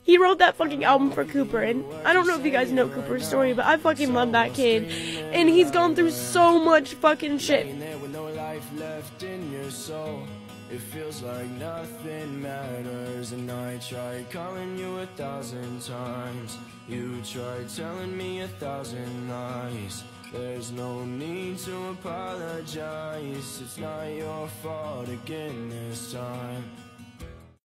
He wrote that fucking album for Cooper, and I don't know if you guys know Cooper's story, but I fucking love that kid. And he's gone through so much fucking shit. It feels like nothing matters, and I tried calling you 1,000 times. You tried telling me 1,000 lies. There's no need to apologize. It's not your fault again this time.